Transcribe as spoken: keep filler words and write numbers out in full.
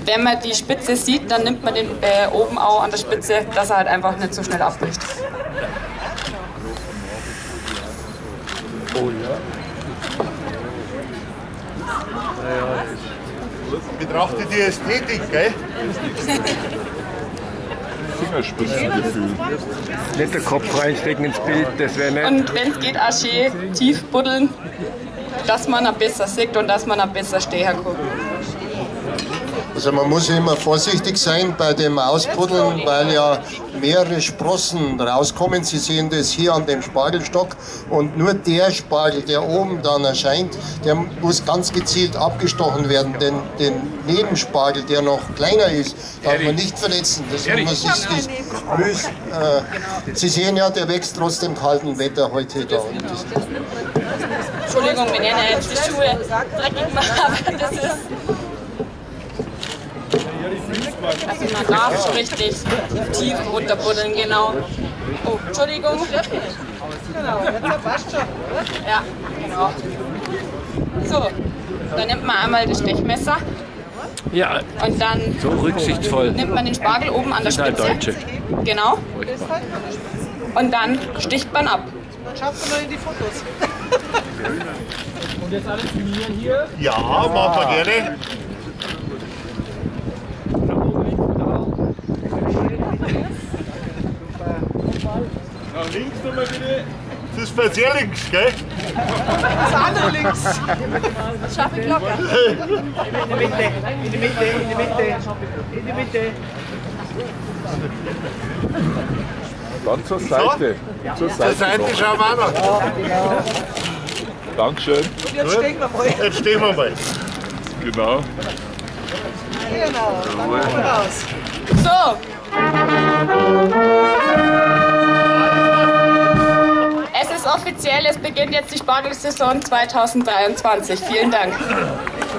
wenn man die Spitze sieht, dann nimmt man den äh, oben auch an der Spitze, dass er halt einfach nicht so schnell abbricht. Oh ja. Betrachte die Ästhetik, gell? Fingerspitzengefühl. Nicht den Kopf reinstecken ins Bild, das wäre nett. Und wenn es geht, auch schön tief buddeln, dass man dann besser sieht und dass man dann besser stehen kann. Also man muss immer vorsichtig sein bei dem Ausbuddeln, weil ja mehrere Sprossen rauskommen. Sie sehen das hier an dem Spargelstock und nur der Spargel, der oben dann erscheint, der muss ganz gezielt abgestochen werden, denn den Nebenspargel, der noch kleiner ist, darf man nicht verletzen. Das muss man sich das müß, äh, Sie sehen ja, der wächst trotz dem kalten Wetter heute da. Entschuldigung, wenn ihr jetzt die Schuhe dreckig macht, aber das ist... Also man darf schon richtig tief runterbuddeln, genau. Oh, Entschuldigung. Genau, jetzt passt schon. Ja, genau. So, dann nimmt man einmal das Stechmesser. Ja, und dann so rücksichtsvoll. Nimmt man den Spargel oben an der Spitze. Sind halt Deutsche. Genau. Und dann sticht man ab. Dann schaut man mal in die Fotos. Und jetzt alles filmieren hier? Ja, machen wir gerne. Nach links nochmal bitte. Das ist für sehr links, gell? Das andere links. Das schaffe ich locker. In die Mitte, in die Mitte, in die Mitte, in die Mitte. Dann zur Seite. So? Zur Seite, Zur Seite schauen wir auch noch. Ja, genau. Dankeschön. Und jetzt stehen wir mal. Jetzt stehen wir mal. Genau. Genau, dann kommen wir raus. So. Es ist offiziell, es beginnt jetzt die Spargelsaison zweitausenddreiundzwanzig. Vielen Dank.